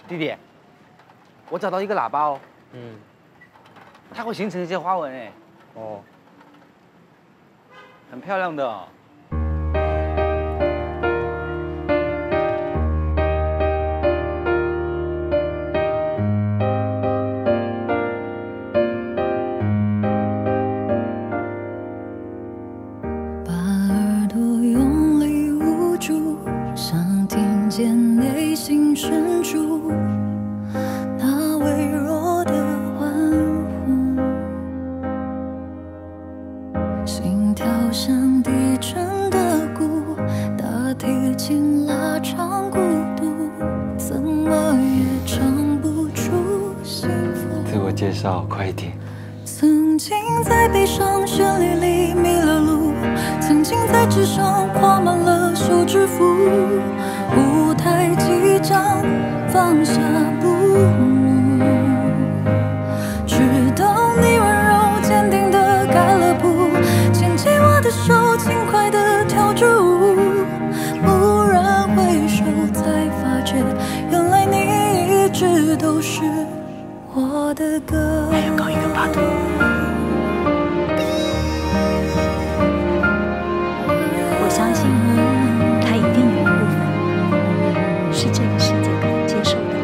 弟弟，我找到一个喇叭哦。 嗯。 它会形成一些花纹哎。 哦。 很漂亮的哦。 内心深处那微弱的欢呼，心跳像低沉的鼓，大提琴拉长孤独，怎么也唱不出幸福。 自我介绍，快一点。 曾经在悲伤旋律里迷了路，曾经在纸上画满了手指符。 舞台即将放下布幕，直到你温柔坚定地改了谱，牵起我的手，轻快地跳着舞。蓦然回首，才发觉，原来你一直都是我的歌。 还要搞一个八度。 我相信他一定有一部分。 是这个世界可以接受的。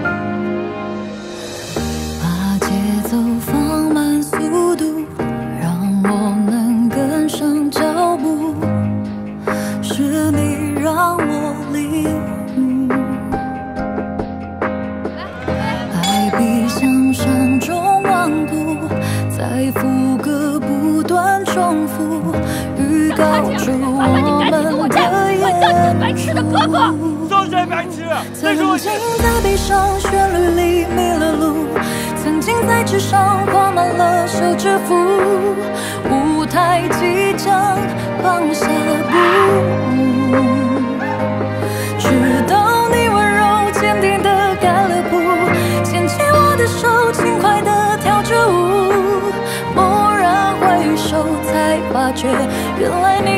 把节奏放慢速度，让我能跟上脚步。是你让我领悟，爱比想象中顽固，在副歌不断重复，预告着我们的演出。 都是白痴！ 曾经在悲伤旋律里迷了路，曾经在纸上画满了手指符。舞台即将放下布幕，直到你温柔坚定地改了谱，牵起我的手，轻快地跳着舞。蓦然回首，才发觉，原来你。